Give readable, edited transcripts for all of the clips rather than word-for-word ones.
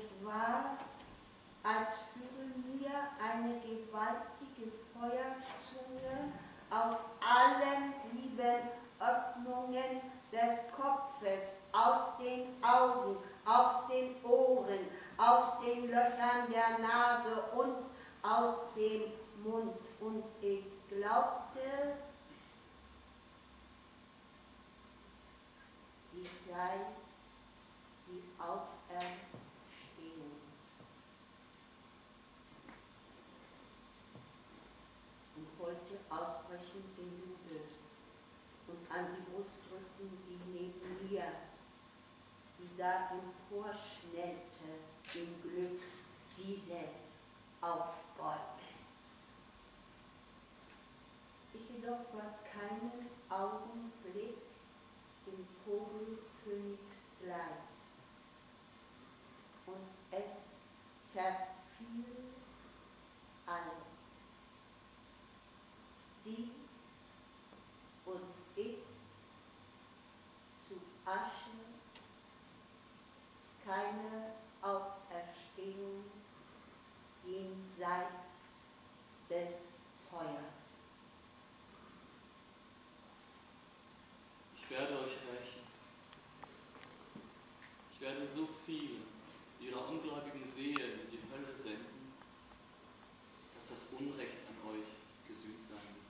es war, als führe mir eine gewaltige Feuerzunge aus allen 7 Öffnungen des Kopfes, aus den Augen, aus den Ohren, aus den Löchern der Nase und aus dem Mund. Und ich glaubte, dies sei die Auferstehung. Und wollte ausbrechen in Jubel und an die Brust drücken, die neben mir, die da emporschnellte im Glück dieses Aufbäumens. Ich jedoch war keinen Augenblick dem Vogelphönix gleich, und es zerfiel alles. Sie und ich zu Asche, keine Auferstehung jenseits des Feuers. Ich werde euch rächen. Ich werde so viele ihrer ungläubigen Seelen in die Hölle senden, dass das Unrecht an euch gesühnt sein wird.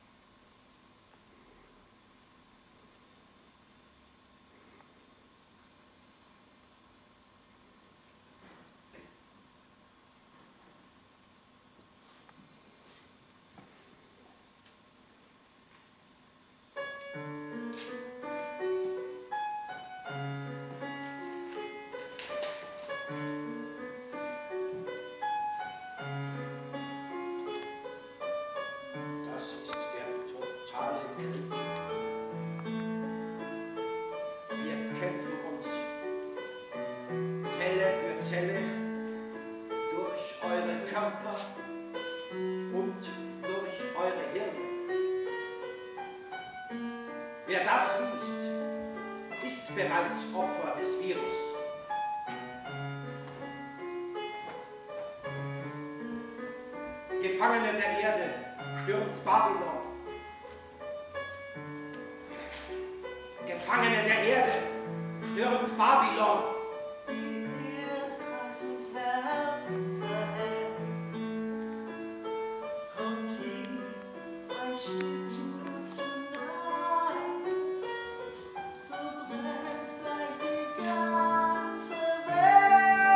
Wer das liest, ist bereits Opfer des Virus. Gefangene der Erde, stürmt Babylon. Gefangene der Erde, stürmt Babylon. Die Erdkreis und Herzen zerhält, kommt sie ein Stückchen nur zu nahe, so brennt gleich die ganze Welt.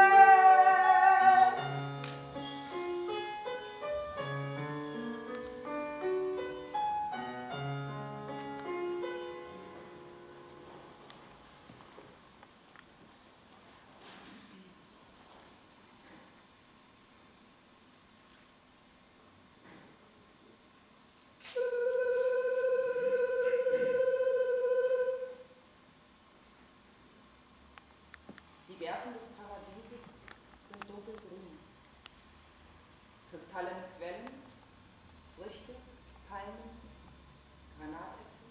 Die Gärten des Paradieses sind dunkelgrün. Kristallene Quellen, Früchte, Palmen, Granatäpfel.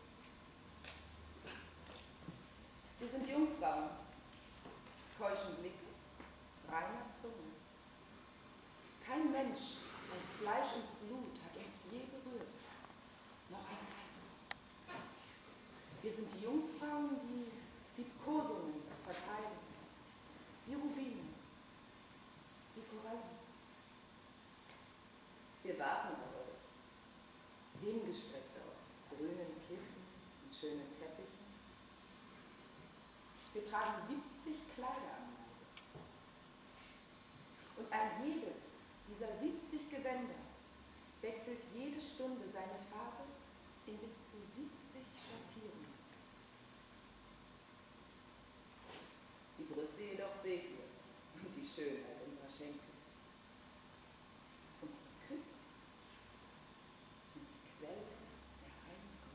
Wir sind Jungfrauen, keuschen Blickes, reiner Zunge. Kein Mensch aus Fleisch und Blut hat uns je berührt, noch ein Eis. Wir sind die Jungfrauen, die Liebkosungen verteilen, wie Rubine, wie Korallen. Wir warten auf euch, hingestreckt auf grünen Kissen und schönen Teppichen. Wir tragen 70 Kleider am Leibe. Und ein jedes dieser 70 Gewänder wechselt jede Stunde seine Farbe in bis zu 70 Schattierungen. Die Brüste jedoch seht ihr und die Schönheit unserer Schenkel. Und die Küsse sind die Quelle der Reinigung.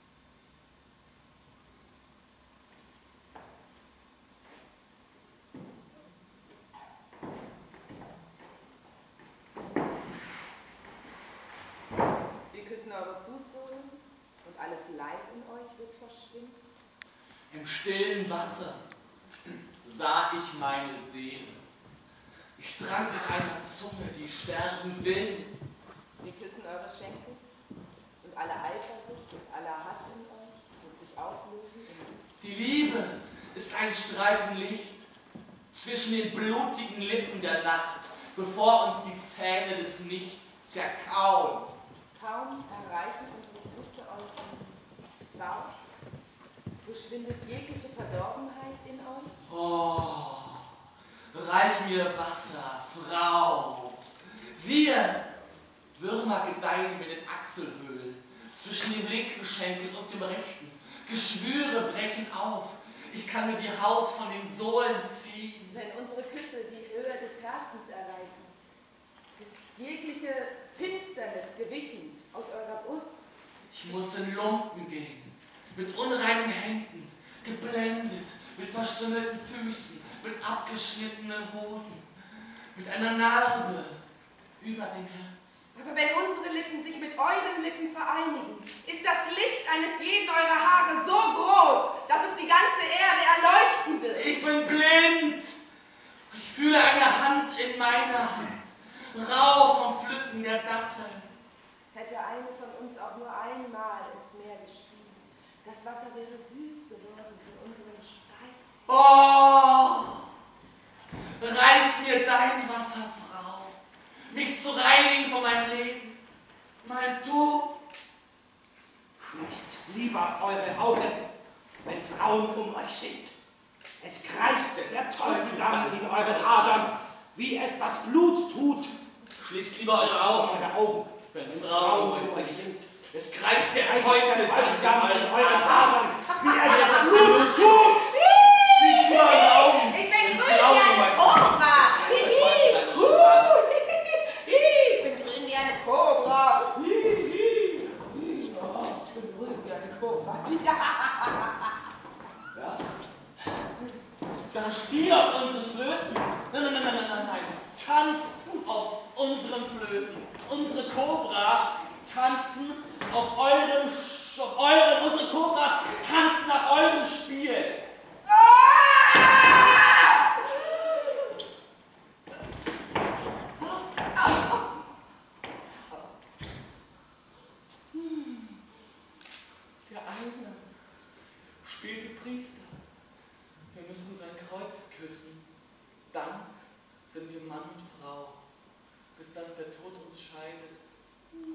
Wir küssen eure Fußsohlen und alles Leid in euch wird verschwinden. Im stillen Wasser sah ich meine Seele. Ich trank mit einer Zunge, die sterben will. Wir küssen eure Schenkel und alle Eifersucht und aller Hass in euch wird sich auflösen. Die Liebe ist ein Streifen Licht zwischen den blutigen Lippen der Nacht, bevor uns die Zähne des Nichts zerkauen. Kaum erreichen unsere Küsse euren Bauch, so schwindet jegliche Verdorbenheit in euch. Oh, reich mir Wasser, Frau. Siehe, Würmer gedeihen mir den Achselhöhlen, zwischen dem linken Schenkel und dem rechten. Geschwüre brechen auf. Ich kann mir die Haut von den Sohlen ziehen. Wenn unsere Küsse die Höhe des Herzens erreichen, ist jegliche Finsternis gewichen aus eurer Brust. Ich muss in Lumpen gehen, mit unreinen Händen, geblendet, mit verstümmelten Füßen, mit abgeschnittenen Hoden, mit einer Narbe über dem Herz. Aber wenn unsere Lippen sich mit euren Lippen vereinigen, ist das Licht eines jeden eurer Haare so groß, dass es die ganze Erde erleuchten wird. Ich bin blind. Ich fühle eine Hand in meiner Hand, rau vom Pflücken der Datteln. Hätte eine von uns auch nur einmal ins Meer gespielt, das Wasser wäre süß geworden von unserem Streit. Oh, reich mir dein Wasser, Frau, mich zu reinigen von meinem Leben, mein Tod. Schließt lieber eure Augen, wenn Frauen um euch sind. Es kreist der Teufel dann in euren Adern, wie es das Blut tut. Schließt lieber eure Augen, wenn Frauen um euch sind. Es kreist der Teufel dann in euren Adern, wie er das Blut tut. Schließt lieber eure Augen. Ich bin grün Frauen wie um eine euch sind. Kobra. Es kreist der Teufel in euren Adern. Ich bin grün wie eine Kobra. Dann spielt auf unseren Flöten. Nein. Tanzt auf unseren Flöten. Unsere Kobras tanzen auf unsere Kobras tanzen nach eurem Spiel. Der eine spielte Priester. Wir müssen sein Kreuz küssen. Dann sind wir Mann und Frau, bis dass der Tod uns scheidet.